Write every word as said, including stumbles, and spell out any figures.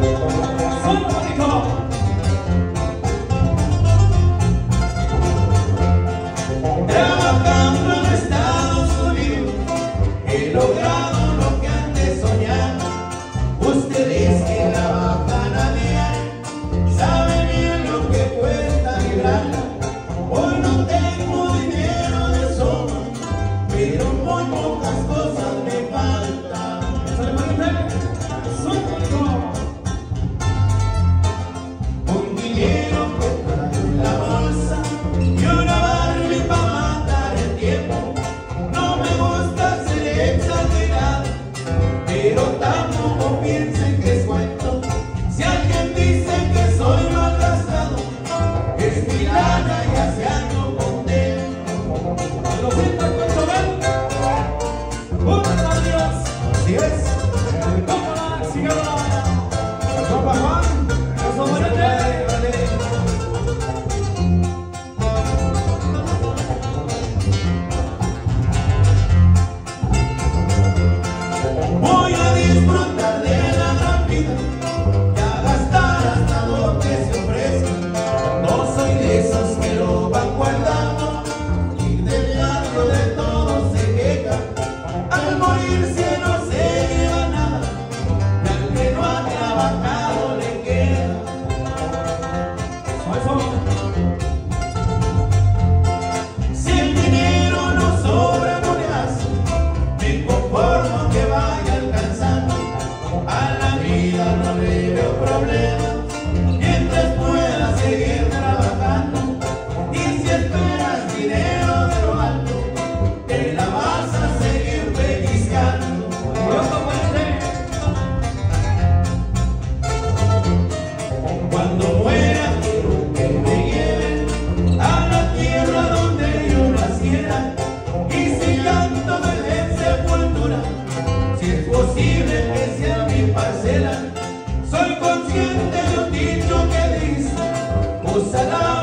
Trabajando en Estados Unidos he logrado lo que antes soñaba. Ustedes que trabajan a diario saben bien lo que cuesta librarla. Hoy no tengo dinero de sobra, pero muy pocas cosas me faltan. Un dinero que traigo en la bolsa y una Barbie para matar el tiempo. No me gusta ser exagerado, pero tampoco piensen que es cuento. Si alguien dice que soy malgastado, es mi lana y hace algo contento. Lo siento, cuento ven. ¡Muchas Dios! Así es. ¡Copa la cigarra! ¡Copa Juan! ¡Eso vale! Voy a disfrutar de la gran vida y a gastar hasta lo que se ofrezca. No soy de esos que lo van guardando y del largo de todo se queja. Al morirse no se lleva nada y al que no ha trabajado le queda. Si el dinero no sobra no le hace, me conformo que vaya alcanzando. A la vida no le veo problema mientras pueda seguir trabajando. Y si esperas dinero de lo alto, te la vas a seguir pellizcando. Cuando muera quiero que me lleven a la tierra donde yo naciera. Y si canto en sepultura, si es posible que sea mi parcela. Soy consciente de un dicho que dice: usa la